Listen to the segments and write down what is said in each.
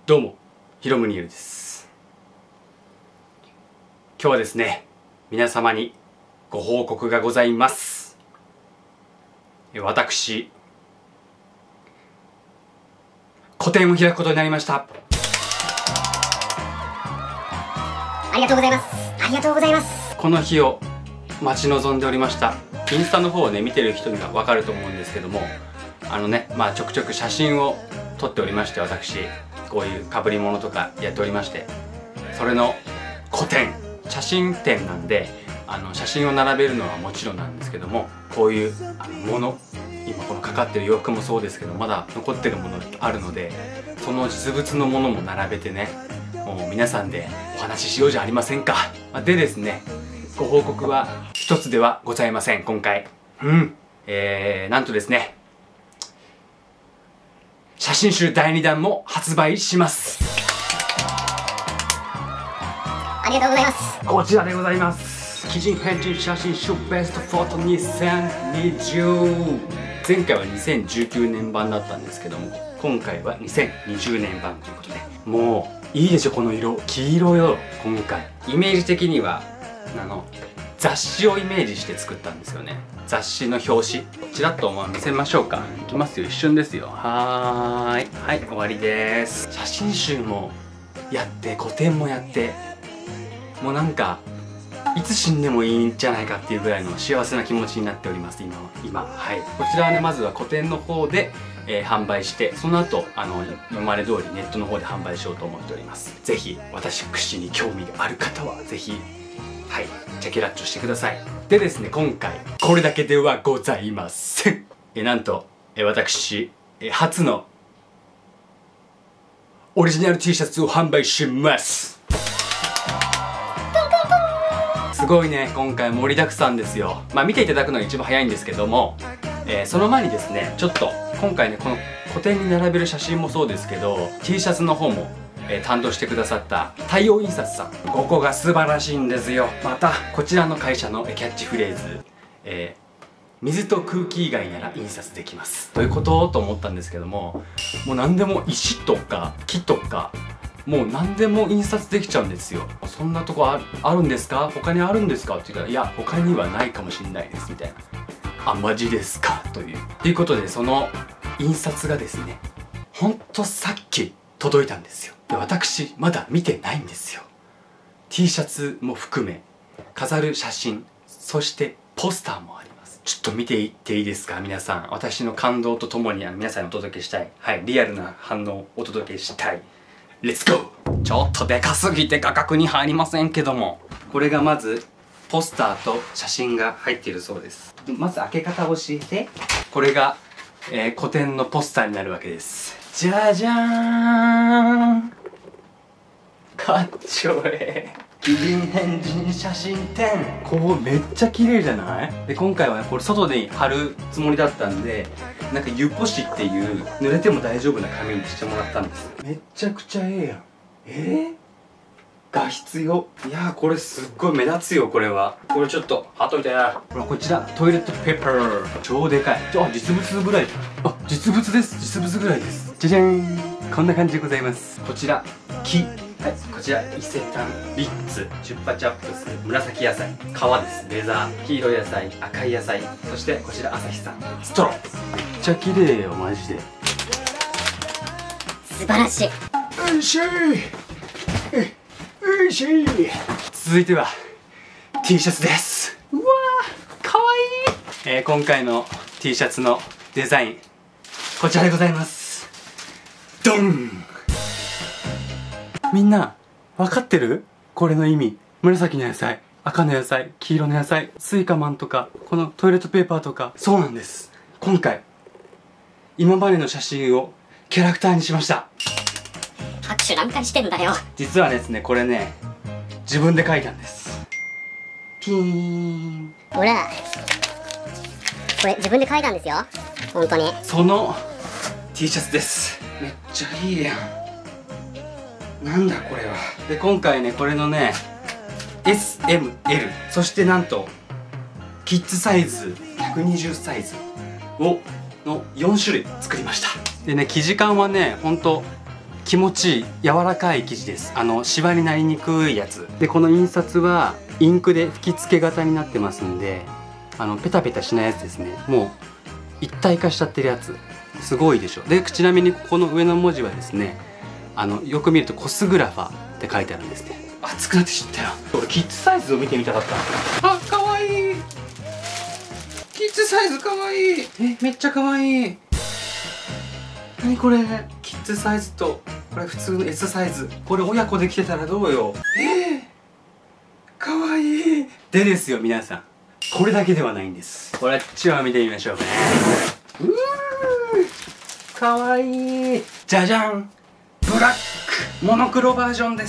どうも、ヒロムニエルです。今日はですね、皆様にご報告がございます。私、個展を開くことになりました。 ありがとうございます。ありがとうございます。 この日を待ち望んでおりました。インスタの方をね、見てる人にはわかると思うんですけども、ちょくちょく写真を撮っておりまして、私こういう被り物とかやっておりまして、それの個展、写真展なんで、写真を並べるのはもちろんなんですけども、こういうもの、今このかかってる洋服もそうですけど、まだ残ってるものあるので、その実物のものも並べてね、もう皆さんでお話ししようじゃありませんか。でですね、ご報告は一つではございません、今回。なんとですね、写真集第2弾も発売します。 ありがとうございます。 こちらでございます。奇人変人写真集ベストフォト2020。前回は2019年版だったんですけども、今回は2020年版ということで、もういいでしょ、この色、黄色よ。今回イメージ的には雑誌をイメージして作ったんですよね。雑誌の表紙ちらっと見せましょうか。いきますよ、一瞬ですよ。はい、終わりです。写真集もやって個展もやって、もうなんかいつ死んでもいいんじゃないかっていうぐらいの幸せな気持ちになっております、今。はい、こちらはね、まずは個展の方で販売して、その後今まで通りネットの方で販売しようと思っております。ぜひ私に興味がある方はぜひチェケラッチョしてください。でですね、今回これだけではございません。なんと私初のオリジナル T シャツを販売します。すごいね、今回盛りだくさんですよ。見ていただくのが一番早いんですけども、その前にですね、ちょっと今回ね、この個展に並べる写真もそうですけど、 T シャツの方も担当してくださった太陽印刷さん、ここが素晴らしいんですよ。またこちらの会社のキャッチフレーズ、水と空気以外なら印刷できますということと思ったんですけども、もう何でも石とか木とか、もう何でも印刷できちゃうんですよ。そんなとこあるんですか、他にあるんですかって言ったら、いや他にはないかもしれないですみたいな。マジですかということで、その印刷がですね、ほんとさっき届いたんですよ。で、私まだ見てないんですよ。 T シャツも含め飾る写真、そしてポスターもあります。ちょっと見ていっていいですか、皆さん。私の感動とともに皆さんにお届けしたい、リアルな反応をお届けしたい。レッツゴー。ちょっとでかすぎて画角に入りませんけども、これがまずポスターと写真が入っているそうです。まず開け方を教えて。これが、個展のポスターになるわけです。じゃじゃーん、かっちょええ奇人変人写真展。こうめっちゃ綺麗じゃない？で、今回はこれ外で貼るつもりだったんで、なんか湯干しっていう濡れても大丈夫な紙にしてもらったんです。めっちゃくちゃええやん。画質よ。いやー、これすっごい目立つよ。これはこれちょっと貼っといて。ほら、こちらトイレットペーパー、超でかい。実物ぐらい。実物です。実物ぐらいです。じゃじゃーん、こんな感じでございます。こちら木、こちら伊勢丹リッツチュッパチャップス紫野菜、皮です。レザー、黄色野菜、赤い野菜、そしてこちら朝日さんストロー。めっちゃ綺麗よ、マジで。 素晴らしい。 おいしい。おいしい。続いては T シャツです。うわー、かわいい。今回の T シャツのデザイン、こちらでございます。ドン。みんな分かってる？これの意味。紫の野菜、赤の野菜、黄色の野菜、スイカマンとか、このトイレットペーパーとか。そうなんです。今回今までの写真をキャラクターにしました。 拍手何回してんだよ。 実はですね、これね、自分で描いたんです。ピーン。 ほら、これ自分で描いたんですよ、本当に。 その T シャツです。めっちゃいいやん。なんだこれは。で、今回ね、これのね SML、 そしてなんとキッズサイズ120サイズの4種類作りました。でね、生地感はね、ほんと気持ちいい柔らかい生地です。シワになりにくいやつで、この印刷はインクで吹き付け型になってますんで、ペタペタしないやつですね。もう一体化しちゃってるやつ、すごいでしょ。でちなみにここの上の文字はですね、よく見るとコスグラファーって書いてあるんですね。熱くなってきたよ。俺キッズサイズを見てみたかった。あ、かわいい。キッズサイズかわいい。めっちゃかわいい。何これ、キッズサイズとこれ普通の S サイズ、これ親子で着てたらどうよ。かわいい。でですよ皆さん、これだけではないんです。こっちは見てみましょうね。かわいい。じゃじゃん、ブラックモノクロバージョンです。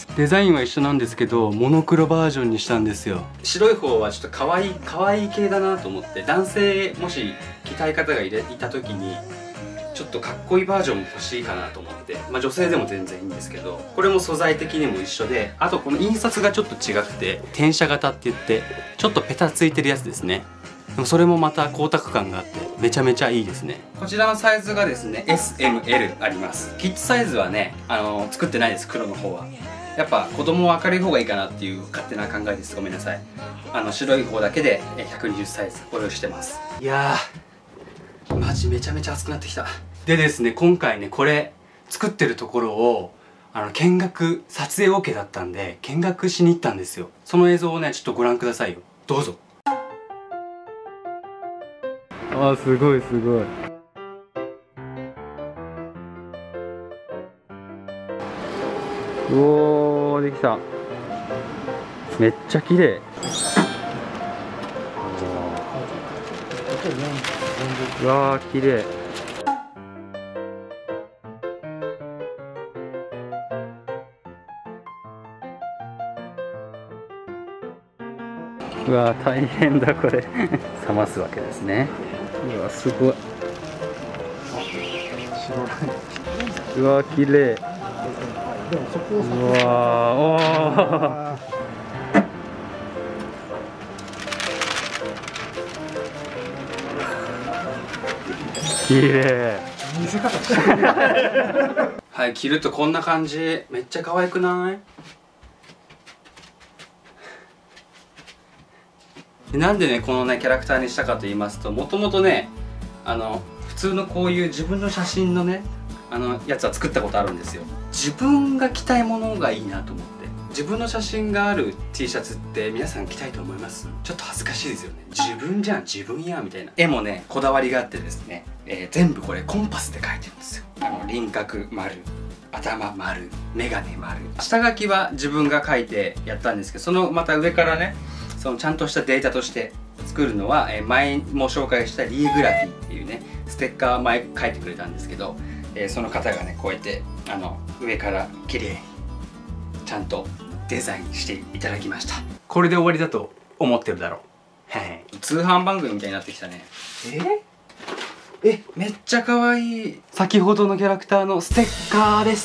デザインは一緒なんですけど、モノクロバージョンにしたんですよ。白い方はちょっとかわいい系だなと思って、男性もし着たい方がいた時にちょっとかっこいいバージョンも欲しいかなと思って、女性でも全然いいんですけど、これも素材的にも一緒で、あとこの印刷がちょっと違くて、転写型って言ってちょっとペタついてるやつですね。でもそれもまた光沢感があってめちゃめちゃいいですね。こちらのサイズがですね SML あります。キッズサイズはね作ってないです。黒の方はやっぱ子供は明るい方がいいかなっていう勝手な考えです。ごめんなさい。白い方だけで120サイズご用意してます。いやーマジめちゃめちゃ熱くなってきた。でですね、今回ねこれ作ってるところを見学撮影 OK だったんで見学しに行ったんですよ。その映像をねちょっとご覧くださいよ。どうぞ。あーすごいすごい。うおーできた。めっちゃ綺麗。うわー綺麗。うわー大変だこれ冷ますわけですね。うわすごい。うわ綺麗。うわおー綺麗。はい、着るとこんな感じ。めっちゃ可愛くない？なんでねこのねキャラクターにしたかと言いますと、もともとね普通のこういう自分の写真のねやつは作ったことあるんですよ。自分が着たいものがいいなと思って。自分の写真がある T シャツって皆さん着たいと思います？ちょっと恥ずかしいですよね。自分じゃん自分やみたいな。絵もねこだわりがあってですね、全部これコンパスで描いてるんですよ。輪郭丸、頭丸、眼鏡丸。下書きは自分が描いてやったんですけど、そのまた上からねそのちゃんとしたデータとして作るのは、前も紹介したリーグラフィーっていうねステッカー前書いてくれたんですけど、その方がねこうやって上から綺麗にちゃんとデザインしていただきました。これで終わりだと思ってるだろう。通販番組みたいになってきたね。めっちゃ可愛い。先ほどのキャラクターのステッカーです。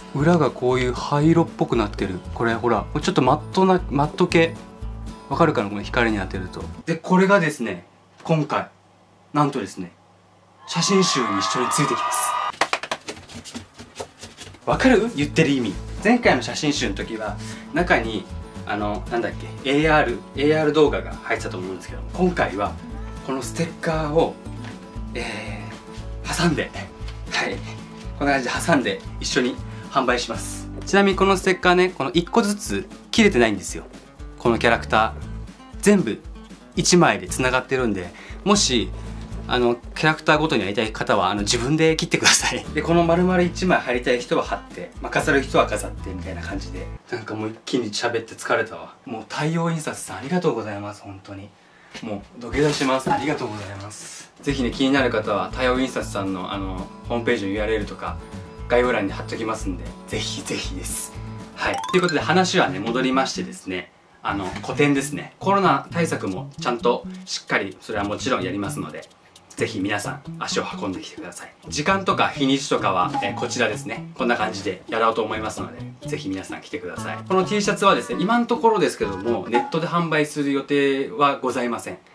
裏がこういう灰色っぽくなってる。これほらちょっとマット系わかるかな、この光に当てると。でこれがですね今回なんとですね写真集に一緒についてきます。わかる？言ってる意味。前回の写真集の時は中になんだっけ AR 動画が入ってたと思うんですけど、今回はこのステッカーを、挟んではいこんな感じで挟んで一緒に販売します。ちなみにこのステッカーねこの1個ずつ切れてないんですよ。このキャラクター全部1枚でつながってるんで、もしキャラクターごとにやりたい方は自分で切ってください。でこの丸々1枚貼りたい人は貼って、飾る人は飾ってみたいな感じで。なんかもう一気に喋って疲れたわ。もう太陽印刷さんありがとうございます。本当にもう土下座します。ありがとうございます。ぜひね気になる方は太陽印刷さんのホームページの URL とか概要欄に貼っときますんで、ぜひぜひです。はいということで話はね戻りましてですね、個展ですね。コロナ対策もちゃんとしっかりそれはもちろんやりますので、ぜひ皆さん足を運んできてください。時間とか日にちとかは、こちらですねこんな感じでやろうと思いますので、ぜひ皆さん来てください。この T シャツはですね今のところですけどもネットで販売する予定はございません。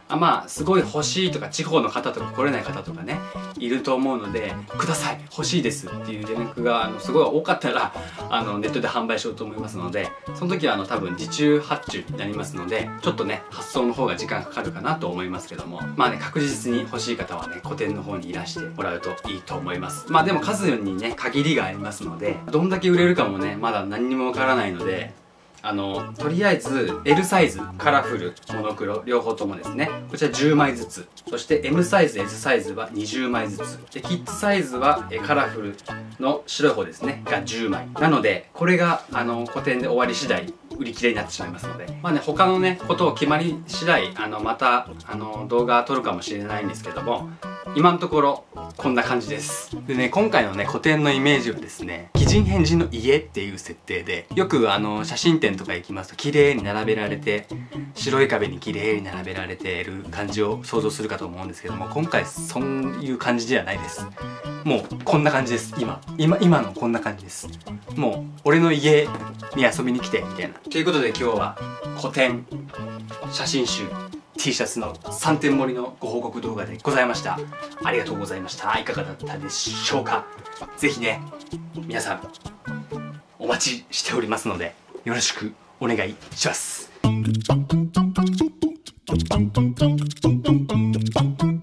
まあすごい欲しいとか、地方の方とか来れない方とかねいると思うので、ください欲しいですっていう連絡がすごい多かったらネットで販売しようと思いますので、その時は多分受注発注になりますので、ちょっとね発送の方が時間かかるかなと思いますけども、まあね確実に欲しい方はね個展の方にいらしてもらうといいと思います。まあでも数にね限りがありますので、どんだけ売れるかもねまだ何にもわからないので、とりあえず L サイズ、カラフル、モノクロ両方ともですね、こちら10枚ずつ、そして M サイズ、S サイズは20枚ずつで、キッズサイズはカラフルの白い方ですねが10枚なので、これが個展で終わり次第売り切れになってしまいますので、まあね他のねことを決まり次第また動画撮るかもしれないんですけども、今のところこんな感じです。でね、今回のね個展のイメージはですね、奇人変人の家っていう設定で、よく写真展とか行きますと綺麗に並べられて、白い壁に綺麗に並べられている感じを想像するかと思うんですけども、今回そういう感じではないです。もうこんな感じです。今のこんな感じです。もう俺の家に遊びに来てみたいな。ということで今日は個展写真集T シャツの3点盛りのご報告動画でございました。ありがとうございました。いかがだったでしょうか。ぜひね皆さんお待ちしておりますので、よろしくお願いします。